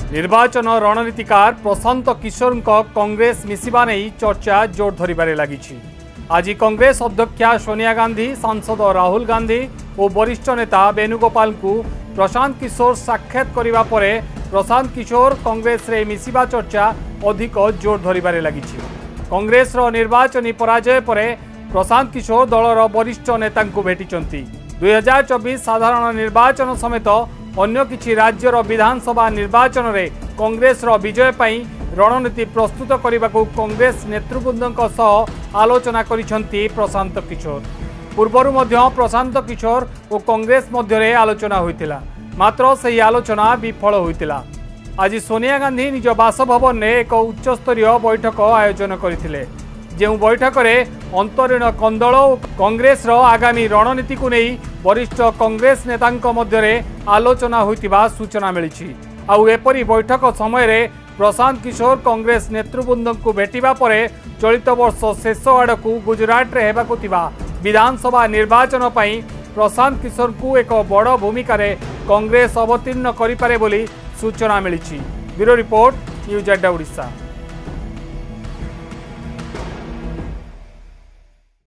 निर्वाचन रणनीतिकार प्रशांत किशोर कांग्रेस मिसिबा नहीं चर्चा जोर धरबार लगी। आज कांग्रेस अध्यक्षा सोनिया गांधी, सांसद राहुल गांधी और वरिष्ठ नेता वेणुगोपाल को प्रशांत किशोर साक्षात करने पर प्रशांत किशोर कांग्रेस रे मिसिबा चर्चा अधिक जोर धरबार लगी। कांग्रेस निर्वाचनी पराजय पर प्रशांत किशोर दलर वरिष्ठ नेता भेटिଛନ୍ତି। 2024 साधारण निर्वाचन समेत अन्य किछि राज्यर विधानसभा निर्वाचन में कांग्रेस विजय पाई रणनीति प्रस्तुत करने को कांग्रेस नेतृवृंद आलोचना करिसेंती प्रशांत किशोर। पूर्वर प्रशांत किशोर और कांग्रेस मध्य आलोचना होइतिला, मात्र सही आलोचना विफल होइतिला। आज सोनिया गांधी निज बासभवन में एक उच्चस्तरीय बैठक आयोजन करथिले, जो बैठक में अंतरीण कंदल और कांग्रेस आगामी रणनीति को नहीं वरिष्ठ कांग्रेस नेतांक मध्य आलोचना होइतिबा सूचना मिली। आउ एपरी बैठक समय प्रशांत किशोर कांग्रेस नेतृवृंद को भेटिबा परे चलित वर्ष शेष आड़कू गुजरात रे हेबाकु थिबा विधानसभा निर्वाचन पई प्रशांत किशोर को एक बड़ भूमिका रे कांग्रेस अवतीर्ण करिपारे बोली सूचना मिली। Bureau report, news at Odisha.